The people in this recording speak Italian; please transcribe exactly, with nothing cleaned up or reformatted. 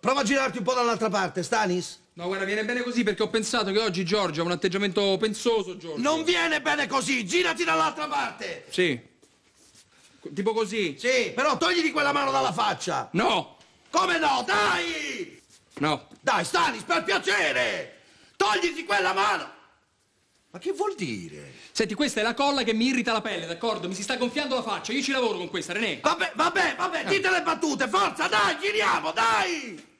Prova a girarti un po' dall'altra parte, Stanis. No, guarda, viene bene così perché ho pensato che oggi Giorgio ha un atteggiamento pensoso, Giorgio. Non viene bene così, girati dall'altra parte. Sì. Tipo così. Sì, però togliti quella mano dalla faccia. No. Come no? Dai! No. Dai, Stanis, per piacere! Togliti quella mano! Ma che vuol dire? Senti, questa è la colla che mi irrita la pelle, d'accordo? Mi si sta gonfiando la faccia, io ci lavoro con questa, René. Vabbè, vabbè, vabbè, dite le battute, forza, dai, giriamo, dai!